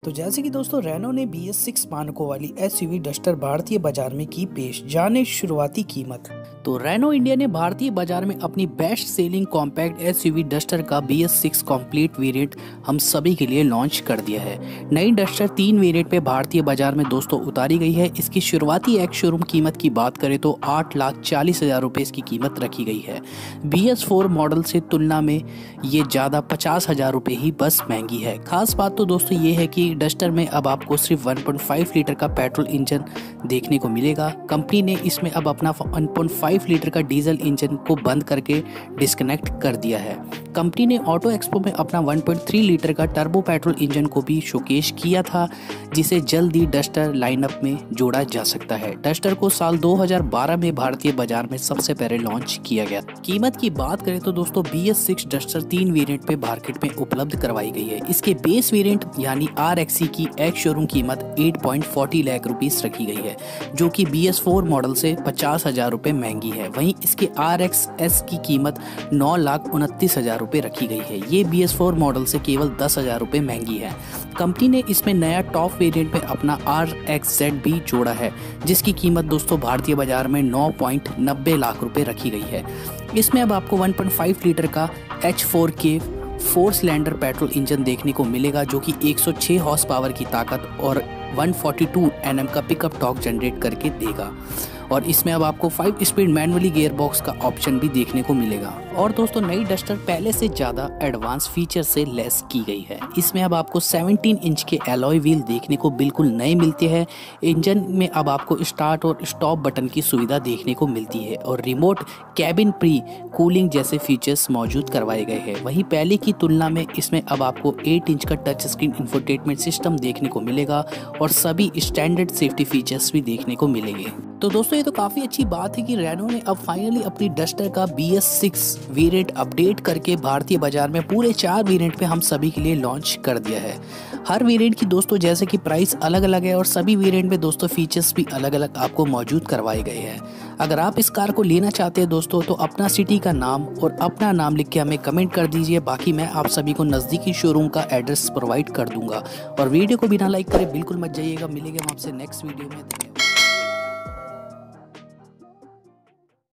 तो जैसे कि दोस्तों रेनो ने BS6 मानकों वाली SUV डस्टर भारतीय बाजार में की पेश। जाने शुरुआती कीमत। तो रेनो इंडिया ने भारतीय बाजार में अपनी best selling compact SUV Duster का BS6 कंप्लीट वेरिएंट हम सभी के लिए लॉन्च कर दिया है। नई डस्टर 3 वेरिएंट पे भारतीय बाजार में दोस्तों उतारी गई है। इसकी शुरुआती एक्स शोरूम कीमत की बात करें तो 8,40,000 रुपए इसकी कीमत रखी गई है। BS4 मॉडल से तुलना में ये ज़्यादा 50,000 रुपए ही बस महंगी है। खास बात तो दोस्तों ये है कि डस्टर में अब आपको सिर्फ 1.5 लीटर का पेट्रोल इंजन देखने को मिलेगा। कंपनी ने इसमें अब अपना 1.5 लीटर का डीजल इंजन को बंद करके डिस्कनेक्ट कर दिया है। कंपनी ने ऑटो एक्सपो में अपना 1.3 लीटर का टर्बो पेट्रोल इंजन को भी शोकेश किया था, जिसे जल्द ही डस्टर लाइनअप में जोड़ा जा सकता है। डस्टर को साल 2012 में भारतीय बाजार में सबसे पहले लॉन्च किया गया। कीमत की बात करें तो दोस्तों BS6 डस्टर 3 वेरिएंट पे मार्केट में उपलब्ध करवाई गई है। इसके बेस वेरिएंट यानी RXE की एक्स शोरूम कीमत 8.40 लाख रुपीस रखी गई है, जो कि BS4 मॉडल से 50,000 रुपए महंगी है। वहीं इसके RXS की कीमत 9,29,000 रुपए रखी गई है। ये BS4 मॉडल से केवल 10,000 रुपए महंगी है। कंपनी ने इसमें नया टॉप वेरिएंट में अपना RXZ भी जोड़ा है, जिसकी कीमत दोस्तों भारतीय बाजार में 9.90 लाख रुपए रखी गई है। इसमें अब आपको 1.5 लीटर का H4K 4 सिलेंडर पेट्रोल इंजन देखने को मिलेगा, जो कि 106 हॉर्स पावर की ताकत और 142 Nm का पिकअप टॉर्क जनरेट करके देगा। और इसमें अब आपको 5 स्पीड मैनुअली गियर बॉक्स का ऑप्शन भी देखने को मिलेगा। और दोस्तों नई डस्टर पहले से ज़्यादा एडवांस फीचर से लेस की गई है। इसमें अब आपको 17 इंच के एलॉय व्हील देखने को बिल्कुल नए मिलते हैं। इंजन में अब आपको स्टार्ट और स्टॉप बटन की सुविधा देखने को मिलती है और रिमोट कैबिन प्री कूलिंग जैसे फीचर्स मौजूद करवाए गए हैं। वहीं पहले की तुलना में इसमें अब आपको 8 इंच का टच स्क्रीन इंफोटेनमेंट सिस्टम देखने को मिलेगा और सभी स्टैंडर्ड सेफ्टी फीचर्स भी देखने को मिलेंगे। तो दोस्तों ये तो काफ़ी अच्छी बात है कि रेनो ने अब फाइनली अपनी डस्टर का BS6 वेरिएंट अपडेट करके भारतीय बाजार में पूरे 4 वेरिएंट पे हम सभी के लिए लॉन्च कर दिया है। हर वेरिएंट की दोस्तों जैसे कि प्राइस अलग अलग है और सभी वेरिएंट में दोस्तों फीचर्स भी अलग अलग आपको मौजूद करवाए गए हैं। अगर आप इस कार को लेना चाहते हैं दोस्तों तो अपना सिटी का नाम और अपना नाम लिख के हमें कमेंट कर दीजिए। बाकी मैं आप सभी को नज़दीकी शोरूम का एड्रेस प्रोवाइड कर दूंगा। और वीडियो को बिना लाइक करे बिल्कुल मत जाइएगा। मिलेंगे हम आपसे नेक्स्ट वीडियो में।